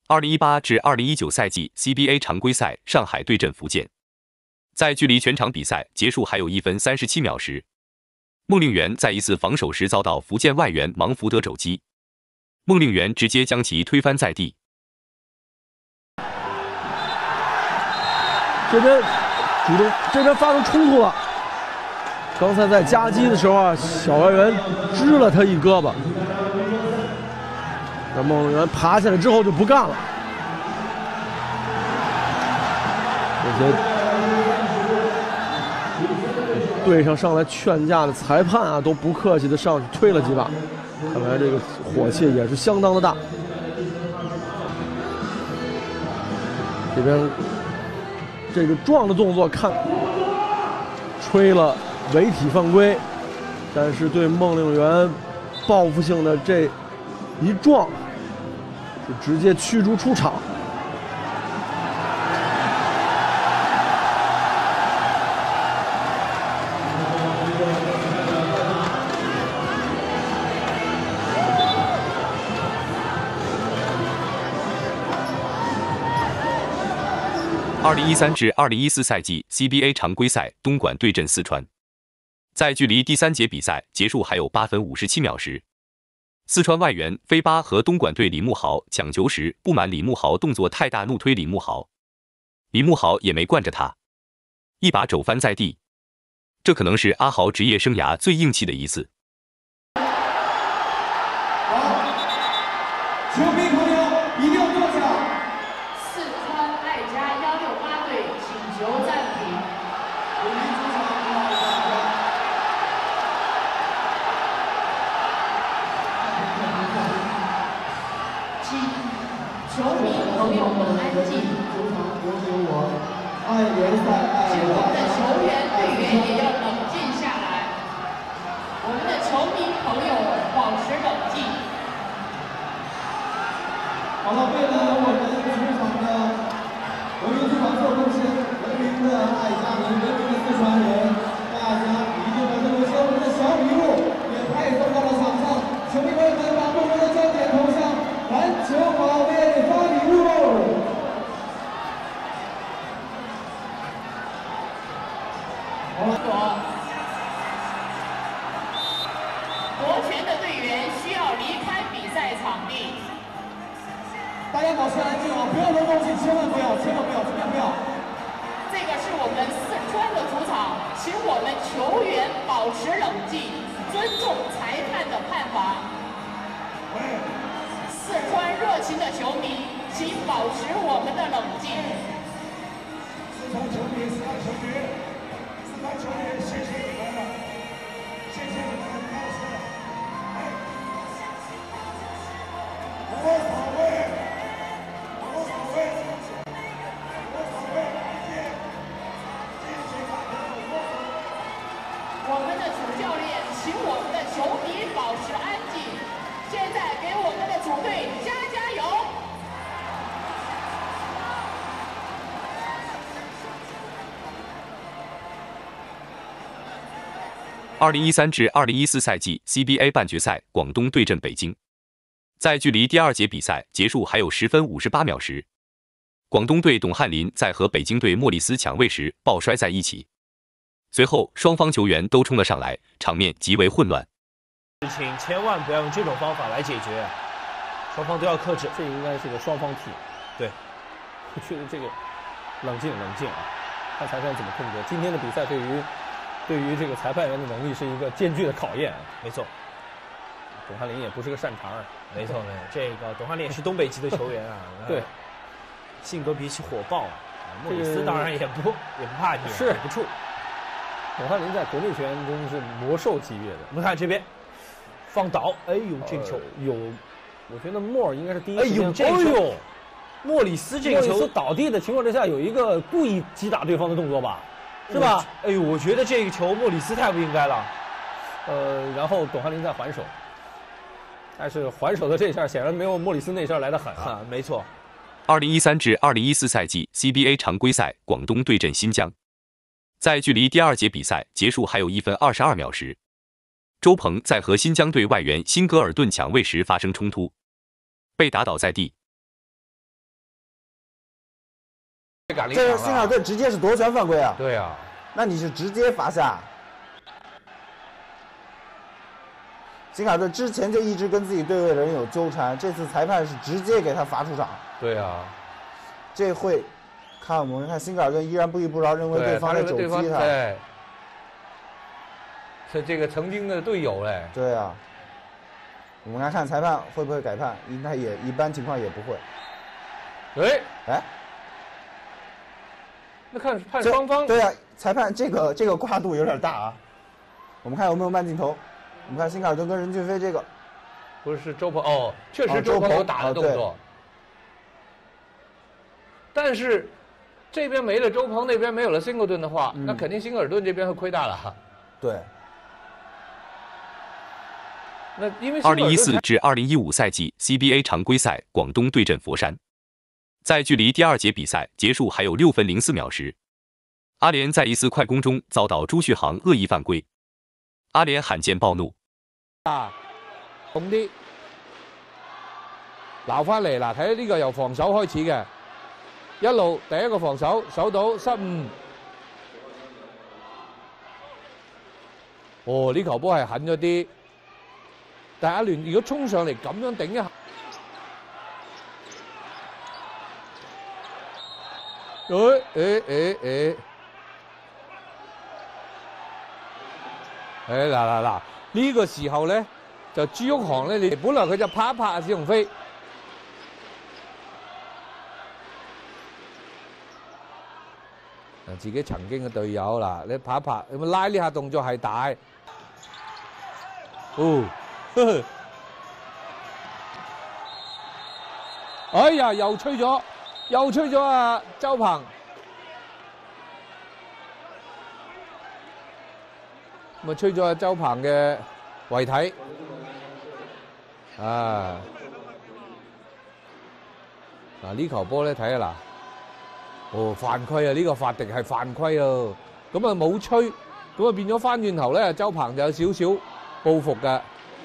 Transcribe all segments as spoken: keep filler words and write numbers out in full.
二零一八至二零一九赛季 C B A 常规赛，上海对阵福建。在距离全场比赛结束还有一分三十七秒时，孟令元在一次防守时遭到福建外援芒福德肘击，孟令元直接将其推翻在地。 这边主动，这边发生冲突了。刚才在夹击的时候啊，小外援支了他一胳膊。 那孟令元爬下来之后就不干了，这些队上上来劝架的裁判啊，都不客气的上去推了几把，看来这个火气也是相当的大。这边这个撞的动作看吹了违体犯规，但是对孟令元报复性的这一撞。 是直接驱逐出场。 二零一三至二零一四赛季 C B A 常规赛，东莞对阵四川。在距离第三节比赛结束还有八分五十七秒时。 四川外援飞巴和东莞队李慕豪抢球时不满李慕豪动作太大，怒推李慕豪，李慕豪也没惯着他，一把肘翻在地。这可能是阿豪职业生涯最硬气的一次。 好，球迷朋友一定要坐下。 四川爱家幺六八队请求暂停。 我们主场不好意思。 球迷朋友们安静。 主场有请我爱联赛爱请我们的球员队员也要冷静下来。我们的球迷朋友保持冷静。 好了，为了我们主场的人民主场做贡献，人民的爱家人，人民的四川人，大家一定要这么说。我们的小礼物也派送到了场上，球迷朋友们把众人的焦点投向篮球宝贝。 夺权的队员需要离开比赛场地。 大家保持安静啊！不要动东西，千万不要，千万不要，千万不要。 这个是我们四川的主场，请我们球员保持冷静，尊重裁判的判罚。四川热情的球迷，请保持我们的冷静。 四川球迷，四川球迷，四川球迷，谢谢你们了，谢谢你们的支持。无所谓，无所谓，无所谓，继续打球，无所谓。 我们的主教练，请我们的球迷保持安静。现在给我们的主队加加油！ 二零一三至二零一四赛季 C B A 半决赛，广东对阵北京。在距离第二节比赛结束还有十分五十八秒时，广东队董翰林在和北京队莫里斯抢位时抱摔在一起，随后双方球员都冲了上来，场面极为混乱。 事情千万不要用这种方法来解决，双方都要克制。 这应该是个双方题。 对， 我觉得这个冷静冷静啊，看裁判怎么控制。今天的比赛对于对于这个裁判员的能力是一个艰巨的考验啊。 没错， 董翰林也不是个善茬儿。 没错没错，这个董翰林也是东北籍的球员啊。 对， 性格脾气火爆啊。莫里斯当然也不也不怕你， 是也不怵。 董翰林在国内球员中是魔兽级别的。 我们看这边。放倒，哎呦，这个球、 呃、有，我觉得莫尔应该是第一。 哎呦，这个球，莫里斯这个球， 莫里斯倒地的情况之下，有一个故意击打对方的动作吧，是吧？ 哎呦，我觉得这个球莫里斯太不应该了。 呃，然后董翰林在还手，但是还手的这一下显然没有莫里斯那下来的狠啊。 没错。 二零一三至二零一四赛季 C B A 常规赛，广东对阵新疆。在距离第二节比赛结束还有一分二十二秒时。周鹏在和新疆队外援辛格尔顿抢位时发生冲突，被打倒在地。 这是辛卡尔顿直接是夺权犯规啊！ 对呀、啊， 那你是直接罚下。辛卡尔顿之前就一直跟自己队位的人有纠缠，这次裁判是直接给他罚出场。 对呀、啊， 这会看我们看辛卡尔顿依然不依不饶，认为对方在肘击他。 对，是这个曾经的队友嘞。 对啊，我们来看裁判会不会改判，应该也一般情况也不会。 哎哎。 那看判双方对呀、啊，裁判这个这个跨度有点大啊。我们看有没有慢镜头。我们看辛卡尔顿跟任骏飞这个， 不是周鹏哦，确实周鹏有打的动作。哦、但是这边没了周鹏，那边没有了辛克顿的话，嗯、那肯定辛克尔顿这边会亏大了。 对。 那因为二零一四至二零一五赛季 C B A 常规赛，广东对阵佛山。在距离第二节比赛结束还有六分零四秒时，阿联在一次快攻中遭到朱旭航恶意犯规，阿聯罕見暴怒。 啊，重啲，撈翻嚟嗱，睇呢個由防守開始嘅，一路第一個防守守到失誤。哦，呢球波係狠咗啲，但係阿聯如果衝上嚟咁樣頂一下。誒誒誒誒！誒嗱嗱嗱！呢個時候咧，就朱旭航咧，你本來佢就拍一拍阿史鴻飛，自己曾經嘅隊友嗱，你拍一拍，咁拉呢下動作係大，哦，呵呵，哎呀，又吹咗。又吹咗啊，周鵬。咁啊，吹咗阿周鵬嘅遺體。啊！嗱，呢球波咧睇下嗱，哦犯規啊！呢、這個法迪係犯規啊！咁啊冇吹，咁啊變咗翻轉頭咧，周鵬就有少少報復㗎。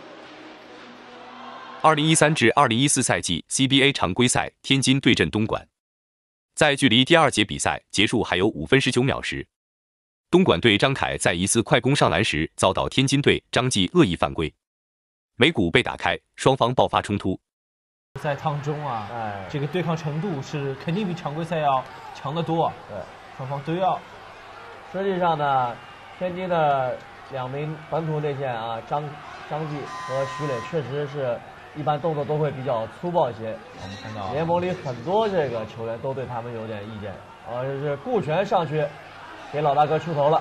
二零一三至二零一四赛季 C B A 常规赛，天津对阵东莞。在距离第二节比赛结束还有五分十九秒时，东莞队张凯在一次快攻上篮时遭到天津队张继恶意犯规，眉骨被打开，双方爆发冲突。 在当中啊，哎，这个对抗程度是肯定比常规赛要强得多。对，双方都要。 实际上呢，天津的两名本土内线啊，张张继和徐磊确实是。一般动作都会比较粗暴一些，我们看到联盟里很多这个球员都对他们有点意见，而是顾全上去给老大哥出头了。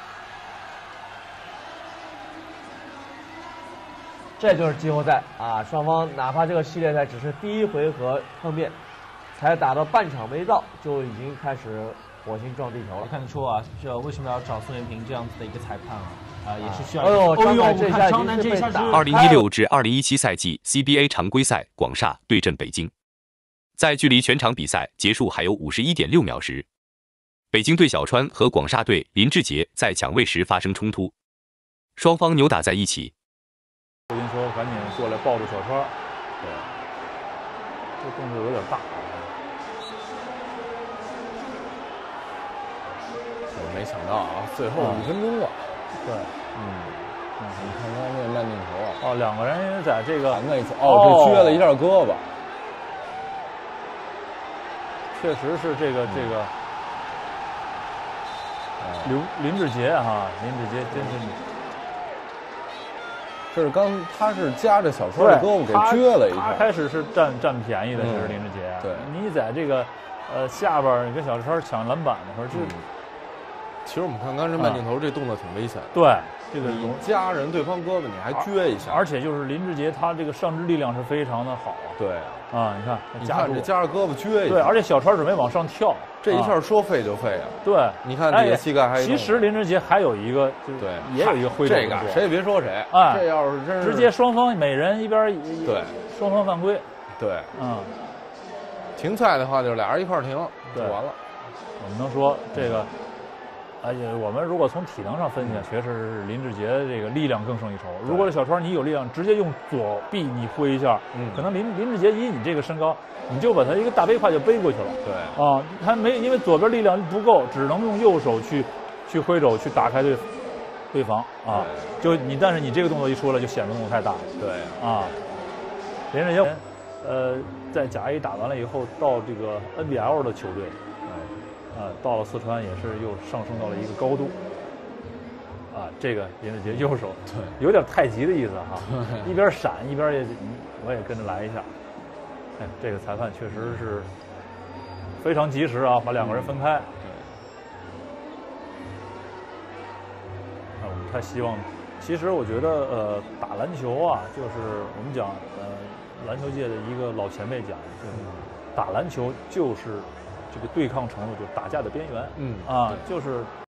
这就是季后赛啊，双方哪怕这个系列赛只是第一回合碰面，才打到半场没到，就已经开始火星撞地球了。 看得出啊，这为什么要找孙元平这样子的一个裁判啊？啊，也是需要。 哎呦， 张楠这下张楠这下是二零一六至二零一七赛季 C B A 常规赛，广厦对阵北京。在距离全场比赛结束还有五十一点六秒时，北京队小川和广厦队林志杰在抢位时发生冲突，双方扭打在一起。 胡云说：“赶紧过来抱住小川。”对，这动作有点大。 我没想到啊，最后五分钟了。 对， 嗯，你看刚才那个慢镜头啊， 哦，两个人因为在这个那一次，哦，这撅了一下胳膊， 确实是这个这个，林林志杰哈，林志杰真是， 这是刚他是夹着小川的胳膊给撅了一下， 他开始是占占便宜的，就是林志杰， 对， 你在这个呃下边你跟小川抢篮板的时候就。 其实我们看刚才慢镜头，这动作挺危险。 对，这个你夹人对方胳膊，你还撅一下。 而且就是林志杰，他这个上肢力量是非常的好。 对啊，你看， 你看这夹着胳膊撅一下。 对，而且小川准备往上跳， 这一下说废就废啊。 对， 你看这个膝盖还。 其实林志杰还有一个，就是对， 也有一个挥手。 这个谁也别说谁。 哎， 这要是真是直接双方每人一边对， 双方犯规。 对， 嗯， 停赛的话就是俩人一块儿停，就完了。 我们能说这个。 而且我们如果从体能上分析，确实是林志杰这个力量更胜一筹。如果是小川你有力量，直接用左臂你挥一下，嗯，可能林林志杰以你这个身高，你就把他一个大背胯就背过去了。对啊，他没因为左边力量不够，只能用右手去去挥肘去打开对对方啊。就你，但是你这个动作一出来，就显得动作太大。对啊，林志杰，呃，在甲 A 打完了以后，到这个 N B L 的球队。啊，到了四川也是又上升到了一个高度。啊，这个林志杰右手，对，有点太极的意思哈，一边闪一边也，我也跟着来一下。哎，这个裁判确实是非常及时啊，把两个人分开。对。啊，我们太希望，其实我觉得呃，打篮球啊，就是我们讲呃，篮球界的一个老前辈讲，就是打篮球就是。这个对抗程度就是打架的边缘，嗯啊，就是